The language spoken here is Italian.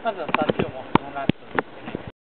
まずは30問このラップ